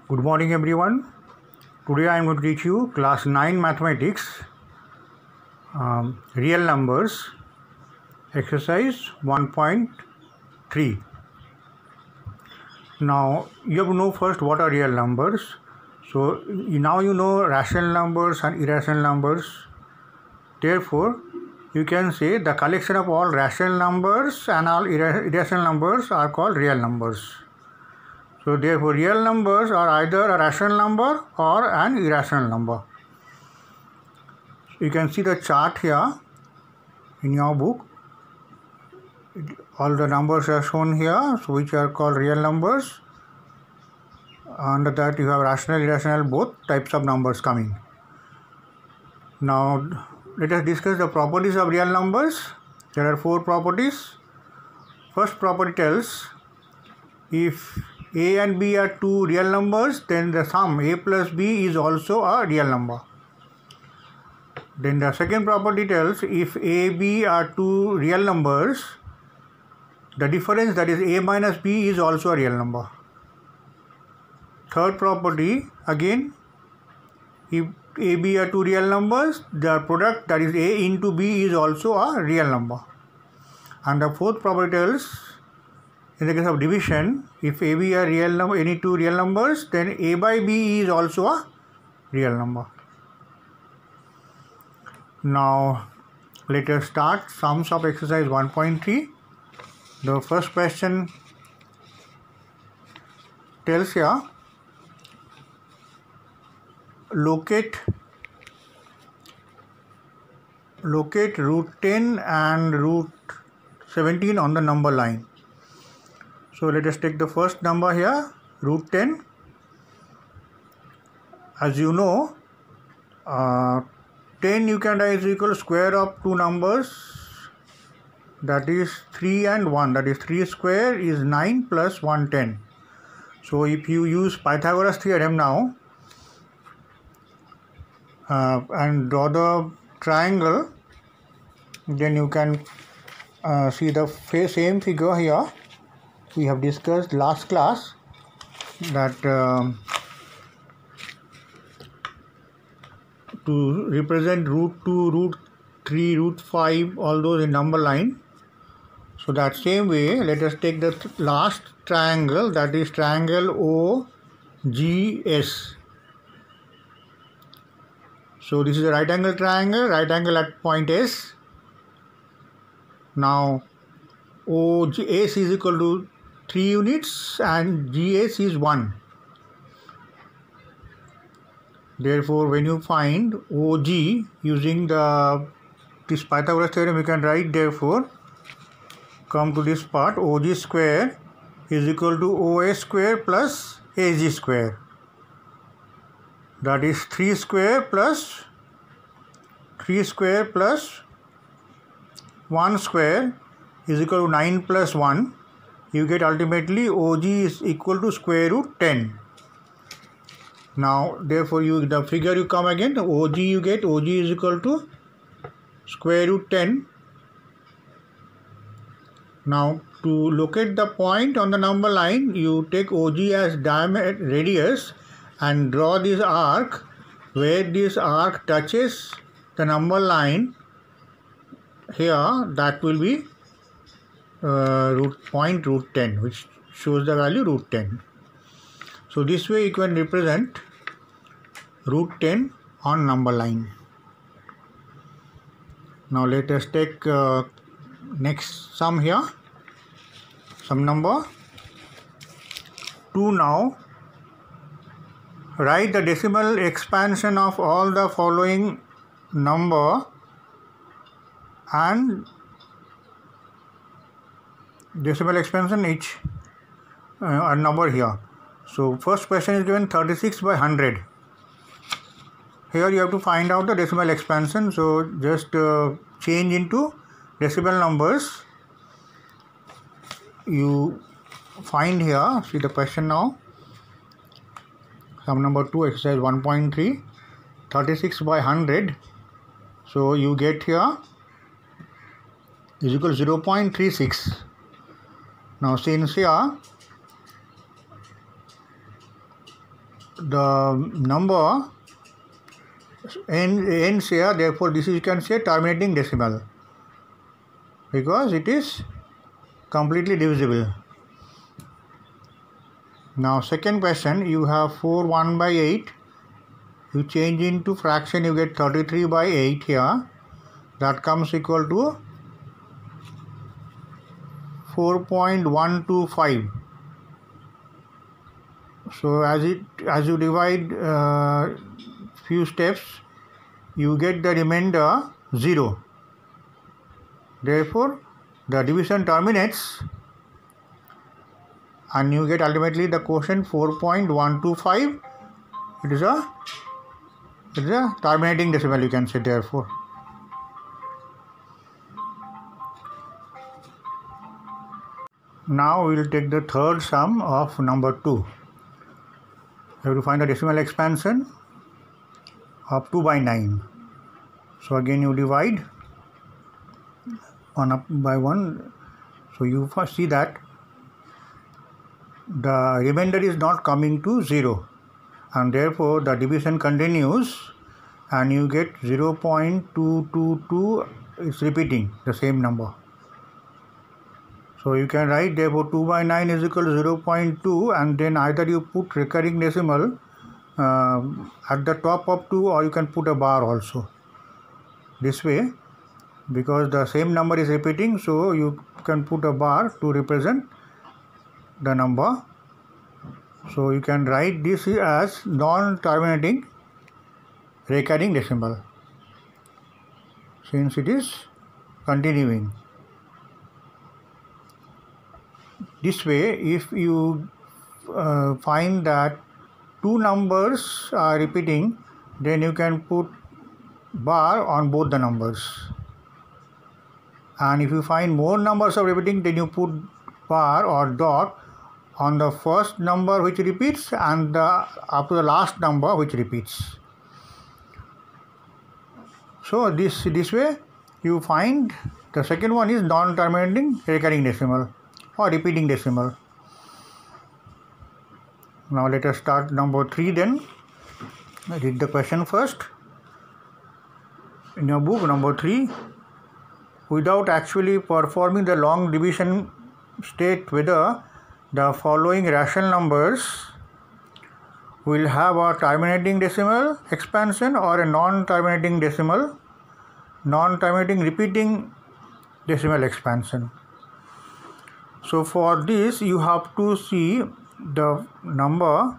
Good morning everyone. Today I am going to teach you class 9 mathematics, real numbers, exercise 1.3. Now you have to know first what are real numbers. So now you know rational numbers and irrational numbers. Therefore, you can say the collection of all rational numbers and all irrational numbers are called real numbers. So therefore, real numbers are either a rational number or an irrational number. You can see the chart here in your book. All the numbers are shown here, so which are called real numbers. Under that you have rational, irrational, both types of numbers coming. Now let us discuss the properties of real numbers. There are 4 properties. First property tells if A and B are 2 real numbers, then the sum A plus B is also a real number. Then the second property tells if A, B are 2 real numbers, the difference, that is A minus B, is also a real number. Third property, again, if A, B are 2 real numbers, the product, that is A into B, is also a real number. And the fourth property tells, in the case of division, if A, B are real number, any 2 real numbers, then A by B is also a real number. Now let us start sums of exercise 1.3. The first question tells here, locate root 10 and root 17 on the number line. So let us take the first number here, root 10. As you know, 10 you can write is equal to square of 2 numbers, that is 3 and 1, that is 3 square is 9 plus 1 10. So if you use Pythagoras theorem now and draw the triangle, then you can see the same figure here. We have discussed last class that to represent root 2, root 3, root 5, all those in number line. So that same way, let us take the last triangle, that is triangle OGS. So this is a right angle triangle, right angle at point S. Now OS is equal to 3 units and GS is 1. Therefore, when you find OG using this Pythagoras theorem, you can write, therefore, come to this part, OG square is equal to OS square plus AG square. That is 3 square plus 1 square is equal to 9 plus 1. You get ultimately OG is equal to square root 10. Now therefore the figure you come again, the OG you get, OG is equal to square root 10. Now to locate the point on the number line, you take OG as diameter radius and draw this arc. Where this arc touches the number line here, that will be root 10, which shows the value root 10. So this way you can represent root 10 on number line. Now let us take next sum here, sum number 2. Now write the decimal expansion of all the following number and decimal expansion each a number here. So first question is given 36 by 100. Here you have to find out the decimal expansion. So just change into decimal numbers. You find here, see the question now. Sum number 2, exercise 1.3, 36 by 100. So you get here is equal to 0.36. Now since here the number ends here, therefore this is, you can say, terminating decimal, because it is completely divisible. Now second question, you have 4 1 by 8, you change into fraction, you get 33 by 8 here, that comes equal to 4.125. So as you divide few steps, you get the remainder 0. Therefore the division terminates and you get ultimately the quotient 4.125. It is a terminating decimal, you can say, therefore. Now we will take the third sum of number 2. You have to find the decimal expansion of 2 by 9. So again you divide 1 up by 1. So you first see that the remainder is not coming to 0, and therefore the division continues and you get 0.222. It's repeating the same number. So you can write, therefore 2 by 9 is equal to 0.2, and then either you put recurring decimal at the top of 2, or you can put a bar also. This way, because the same number is repeating, so you can put a bar to represent the number. So you can write this as non-terminating recurring decimal, since it is continuing. This way, if you find that two numbers are repeating, then you can put bar on both the numbers. And if you find more numbers are repeating, then you put bar or dot on the first number which repeats and up to the last number which repeats. So this way you find the second one is non-terminating recurring decimal or repeating decimal. Now let us start number 3 then. Read the question first. In your book, number 3, without actually performing the long division, state whether the following rational numbers will have a terminating decimal expansion or a non-terminating repeating decimal expansion. So for this you have to see the number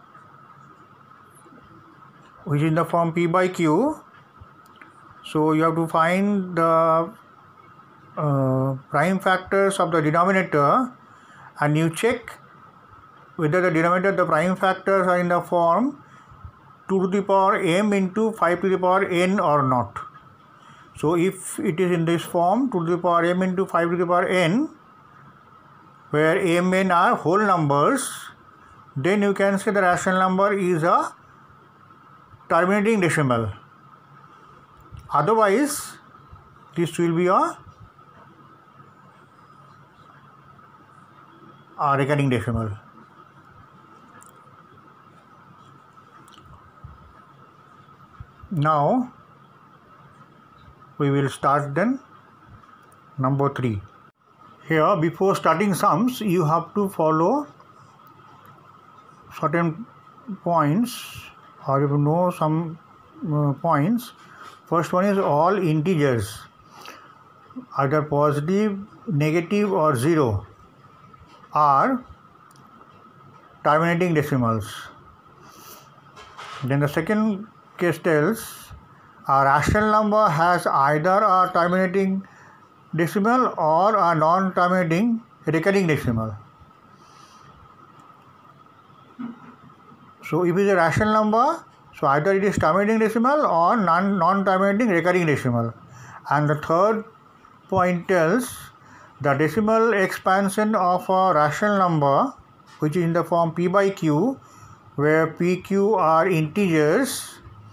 which is in the form p by q. So you have to find the prime factors of the denominator, and you check whether the denominator, the prime factors are in the form 2 to the power m into 5 to the power n or not. So if it is in this form 2 to the power m into 5 to the power n, where m n are whole numbers, then you can say the rational number is a terminating decimal. Otherwise this will be a recurring decimal. Now we will start then number 3. Here, before starting sums, you have to follow certain points, or you know some points. First one is all integers, either positive, negative or 0, are terminating decimals. Then the second case tells a rational number has either a terminating decimal or a non-terminating recurring decimal. So if it is a rational number, so either it is terminating decimal or non-terminating recurring decimal. And the third point tells the decimal expansion of a rational number which is in the form p by q, where pq are integers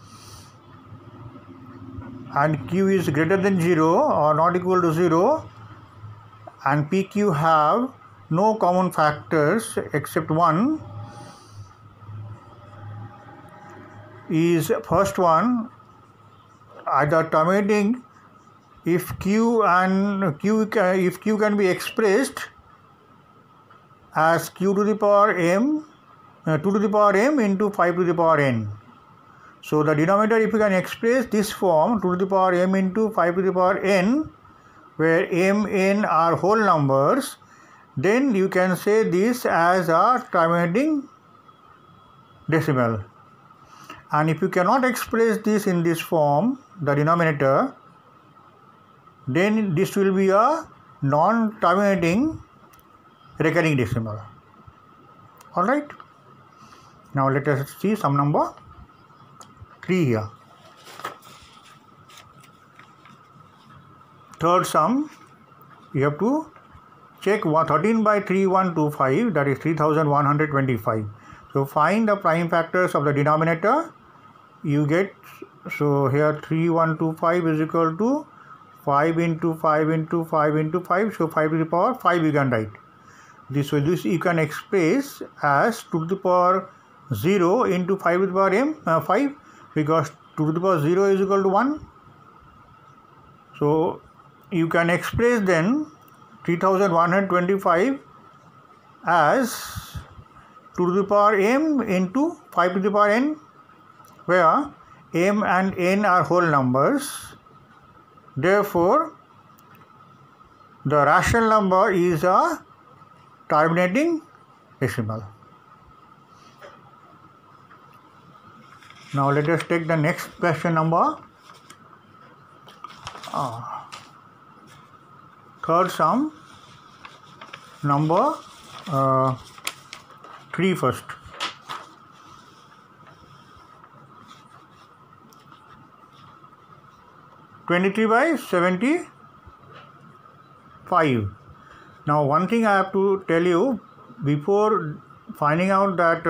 and q is greater than 0 or not equal to 0, and pq have no common factors except 1, is first one, either terminating if q can be expressed as q to the power m 2 to the power m into 5 to the power n. So the denominator, if you can express this form 2 to the power m into 5 to the power n, where m, n are whole numbers, then you can say this as a terminating decimal. And if you cannot express this in this form, the denominator, then this will be a non-terminating recurring decimal. Alright. Now let us see sum number 3 here. Third sum, you have to check 13 by 3125, that is 3125. So find the prime factors of the denominator. You get, so here 3125 is equal to 5 into 5 into 5 into 5, so 5 to the power 5 you can write. This you can express as 2 to the power 0 into 5 to the power 5, because 2 to the power 0 is equal to 1. So you can express then 3125 as 2 to the power m into 5 to the power n, where m and n are whole numbers. Therefore, the rational number is a terminating decimal. Now let us take the next question number. Third sum, number 3 first. (23 by 75). Now one thing I have to tell you before finding out that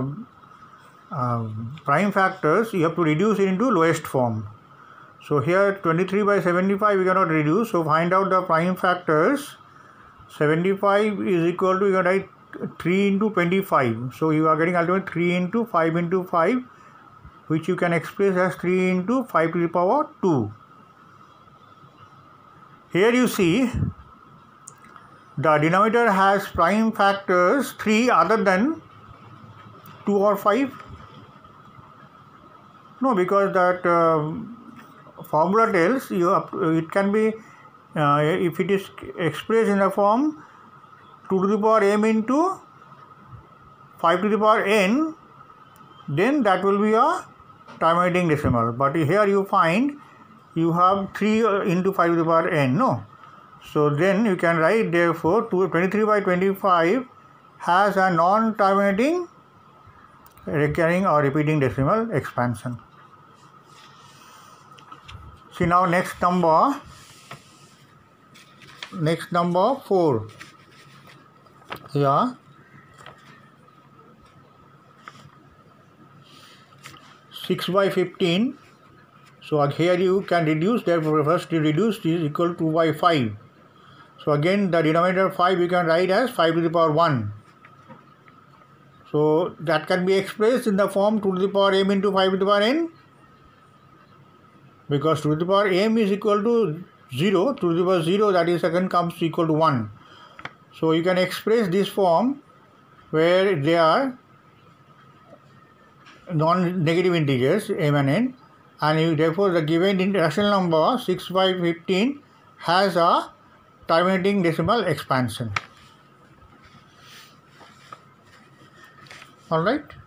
prime factors, you have to reduce it into lowest form. So here 23 by 75 we cannot reduce, so find out the prime factors. 75 is equal to, you can write 3 into 25, so you are getting ultimately 3 into 5, which you can express as 3 into 5 to the power 2. Here you see the denominator has prime factors 3 other than 2 or 5. No, because that formula tells you it can be, if it is expressed in the form 2 to the power m into 5 to the power n, then that will be a terminating decimal. But here you find you have 3 into 5 to the power n, no? So then you can write, therefore 23 by 25 has a non-terminating recurring or repeating decimal expansion. See now next number 4. Here 6 by 15. So here you can reduce, therefore first you reduce is equal to 2 by 5. So again the denominator 5 you can write as 5 to the power 1. So that can be expressed in the form 2 to the power m into 5 to the power n, because 2 to the power m is equal to 0, 2 to the power 0, that is second comes equal to 1. So you can express this form where they are non-negative integers m and n, and therefore the given rational number 6 by 15 has a terminating decimal expansion. Alright.